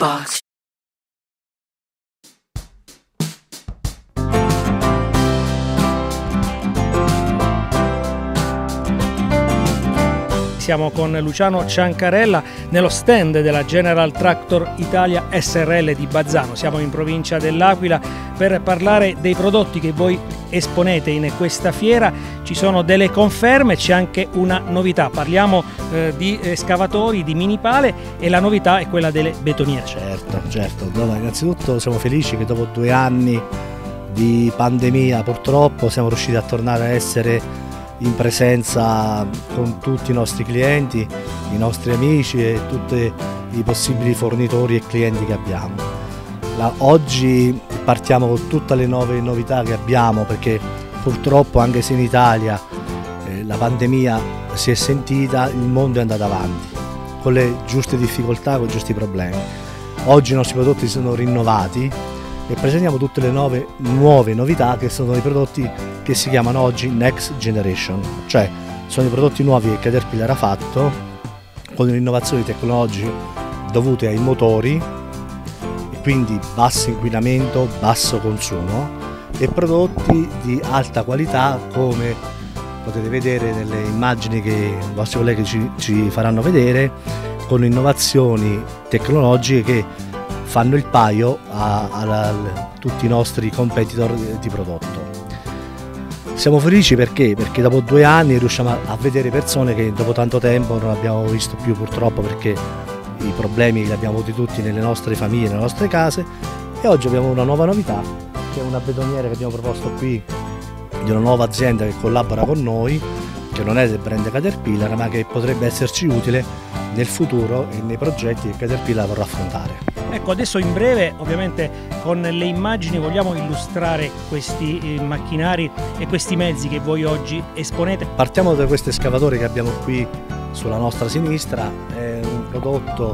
Box. Siamo con Luciano Ciancarella nello stand della General Tractor Italia SRL di Bazzano. Siamo in provincia dell'Aquila per parlare dei prodotti che voi esponete in questa fiera. Ci sono delle conferme, c'è anche una novità. Parliamo di scavatori, di mini pale, e la novità è quella delle betoniere. Certo. Allora, innanzitutto siamo felici che dopo 2 anni di pandemia purtroppo siamo riusciti a tornare a essere in presenza con tutti i nostri clienti, i nostri amici e tutti i possibili fornitori e clienti che abbiamo. Oggi partiamo con tutte le nuove novità che abbiamo, perché purtroppo anche se in Italia la pandemia si è sentita, il mondo è andato avanti con le giuste difficoltà, con i giusti problemi. Oggi i nostri prodotti sono rinnovati e presentiamo tutte le nuove novità, che sono i prodotti che si chiamano oggi Next Generation, cioè sono i prodotti nuovi che Caterpillar ha fatto con innovazioni tecnologiche dovute ai motori e quindi basso inquinamento, basso consumo, e prodotti di alta qualità, come potete vedere nelle immagini che i vostri colleghi ci faranno vedere, con innovazioni tecnologiche che fanno il paio a tutti i nostri competitor di prodotto. Siamo felici perché dopo 2 anni riusciamo a vedere persone che dopo tanto tempo non abbiamo visto più, purtroppo, perché i problemi li abbiamo avuti tutti nelle nostre famiglie, nelle nostre case, e oggi abbiamo una nuova novità, che è una betoniera che abbiamo proposto qui di una nuova azienda che collabora con noi, che non è del brand Caterpillar, ma che potrebbe esserci utile nel futuro e nei progetti che Caterpillar vorrà affrontare. Ecco, adesso in breve, ovviamente con le immagini, vogliamo illustrare questi macchinari e questi mezzi che voi oggi esponete. Partiamo da questo escavatore che abbiamo qui sulla nostra sinistra. È un prodotto,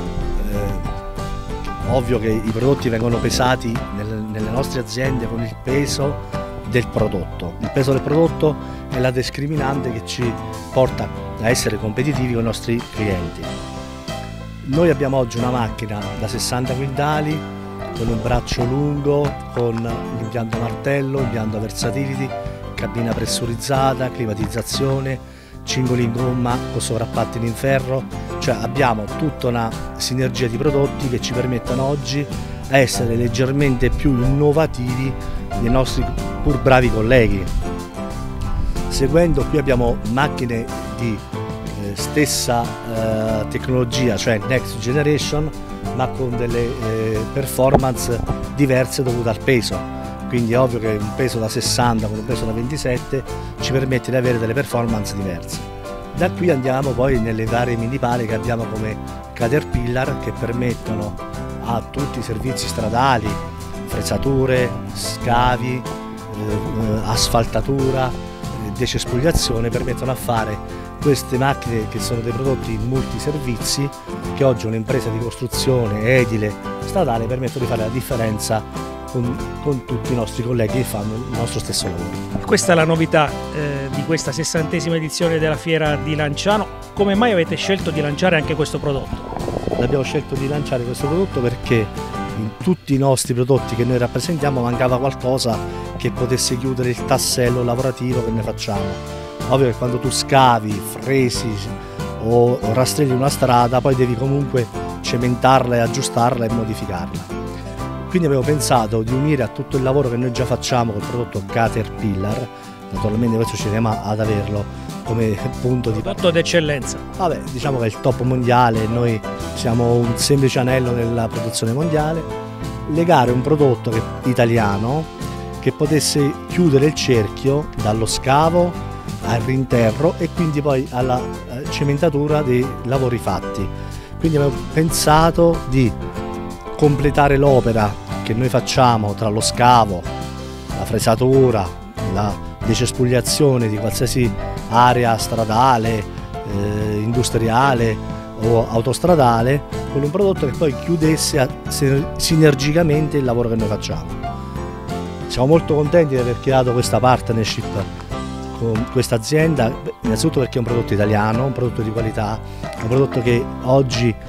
ovvio che i prodotti vengono pesati nelle nostre aziende con il peso del prodotto. Il peso del prodotto è la discriminante che ci porta a essere competitivi con i nostri clienti. Noi abbiamo oggi una macchina da 60 quintali con un braccio lungo, con l'impianto martello, impianto versatility, cabina pressurizzata, climatizzazione, cingoli in gomma con sovrappattini in ferro, cioè abbiamo tutta una sinergia di prodotti che ci permettono oggi a essere leggermente più innovativi dei nostri pur bravi colleghi. Seguendo, qui abbiamo macchine di stessa tecnologia, cioè Next Generation, ma con delle performance diverse dovute al peso. Quindi è ovvio che un peso da 60 con un peso da 27 ci permette di avere delle performance diverse. Da qui andiamo poi nelle varie mini pale che abbiamo come Caterpillar, che permettono a tutti i servizi stradali, frezzature, scavi, asfaltatura, decespugliazione, permettono a fare queste macchine, che sono dei prodotti multiservizi che oggi un'impresa di costruzione edile stradale permettono di fare la differenza con tutti i nostri colleghi che fanno il nostro stesso lavoro. Questa è la novità di questa 60ª edizione della fiera di Lanciano. Come mai avete scelto di lanciare anche questo prodotto? Abbiamo scelto di lanciare questo prodotto perché in tutti i nostri prodotti che noi rappresentiamo mancava qualcosa che potesse chiudere il tassello lavorativo che noi facciamo. Ovvio che quando tu scavi, fresi o rastrelli una strada, poi devi comunque cementarla e aggiustarla e modificarla. Quindi abbiamo pensato di unire a tutto il lavoro che noi già facciamo col prodotto Caterpillar, naturalmente questo ci teniamo ad averlo come punto di prodotto d'eccellenza. Vabbè, diciamo che è il top mondiale, noi siamo un semplice anello nella produzione mondiale. Legare un prodotto italiano che potesse chiudere il cerchio dallo scavo al rinterro e quindi poi alla cementatura dei lavori fatti. Quindi abbiamo pensato di completare l'opera che noi facciamo tra lo scavo, la fresatura, la decespugliazione di qualsiasi area stradale, industriale o autostradale, con un prodotto che poi chiudesse sinergicamente il lavoro che noi facciamo. Siamo molto contenti di aver creato questa partnership con questa azienda, innanzitutto perché è un prodotto italiano, un prodotto di qualità, un prodotto che oggi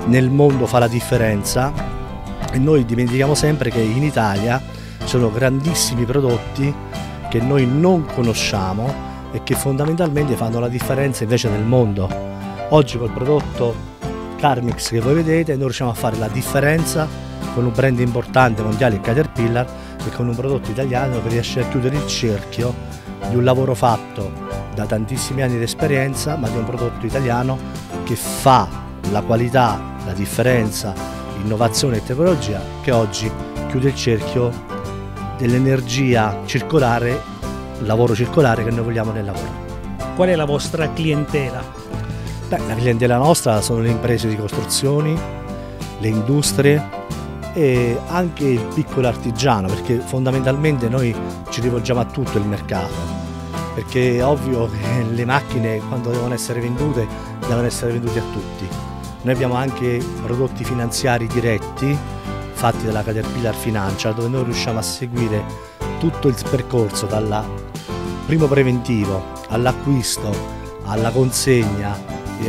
nel mondo fa la differenza, e noi dimentichiamo sempre che in Italia ci sono grandissimi prodotti che noi non conosciamo e che fondamentalmente fanno la differenza invece nel mondo. Oggi col prodotto Carmix che voi vedete noi riusciamo a fare la differenza con un brand importante mondiale, Caterpillar, e con un prodotto italiano che riesce a chiudere il cerchio di un lavoro fatto da tantissimi anni di esperienza, ma di un prodotto italiano che fa la qualità, la differenza, innovazione e tecnologia, che oggi chiude il cerchio dell'energia circolare, il lavoro circolare che noi vogliamo nel lavoro. Qual è la vostra clientela? La clientela nostra sono le imprese di costruzioni, le industrie e anche il piccolo artigiano, perché fondamentalmente noi ci rivolgiamo a tutto il mercato, perché è ovvio che le macchine quando devono essere vendute a tutti. Noi abbiamo anche prodotti finanziari diretti fatti dalla Caterpillar Financial, dove noi riusciamo a seguire tutto il percorso dal primo preventivo all'acquisto, alla consegna e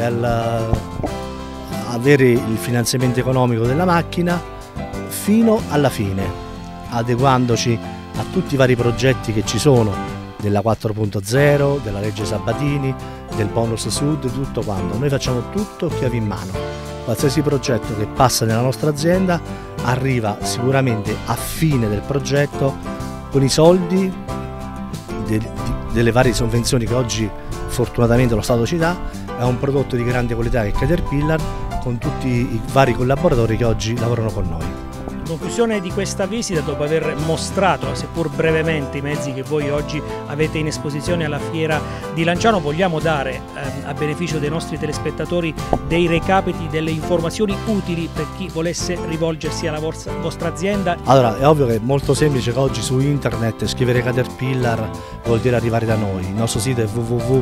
avere il finanziamento economico della macchina fino alla fine, adeguandoci a tutti i vari progetti che ci sono, della 4.0, della legge Sabatini, del bonus sud, tutto quanto. Noi facciamo tutto chiave in mano. Qualsiasi progetto che passa nella nostra azienda arriva sicuramente a fine del progetto con i soldi delle varie sovvenzioni che oggi fortunatamente lo Stato ci dà. È un prodotto di grande qualità che è Caterpillar, con tutti i vari collaboratori che oggi lavorano con noi. In conclusione di questa visita, dopo aver mostrato, seppur brevemente, i mezzi che voi oggi avete in esposizione alla Fiera di Lanciano, vogliamo dare a beneficio dei nostri telespettatori dei recapiti, delle informazioni utili per chi volesse rivolgersi alla vostra azienda? Allora, è ovvio che è molto semplice che oggi su internet scrivere Caterpillar vuol dire arrivare da noi. Il nostro sito è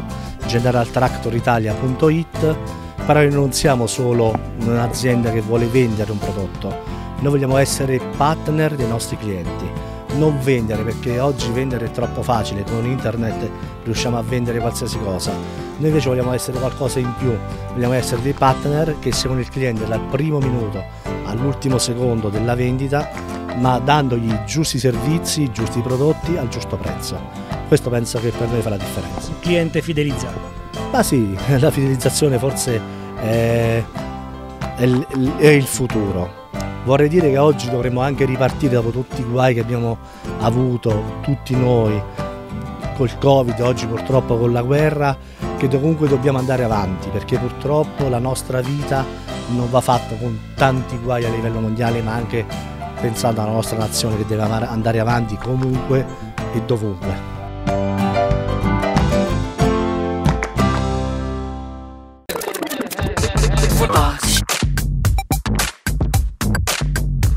www.generaltractoritalia.it, però noi non siamo solo un'azienda che vuole vendere un prodotto. Noi vogliamo essere partner dei nostri clienti, non vendere, perché oggi vendere è troppo facile, con internet riusciamo a vendere qualsiasi cosa. Noi invece vogliamo essere qualcosa in più, vogliamo essere dei partner che seguono il cliente dal primo minuto all'ultimo secondo della vendita, ma dandogli i giusti servizi, i giusti prodotti al giusto prezzo. Questo penso che per noi fa la differenza. Un cliente fidelizzato. Ma sì, la fidelizzazione forse è il futuro. Vorrei dire che oggi dovremmo anche ripartire dopo tutti i guai che abbiamo avuto, tutti noi, col Covid, oggi purtroppo con la guerra, che comunque dobbiamo andare avanti, perché purtroppo la nostra vita non va fatta con tanti guai a livello mondiale, ma anche pensando alla nostra nazione che deve andare avanti comunque e dovunque.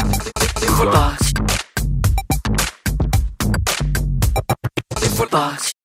Box.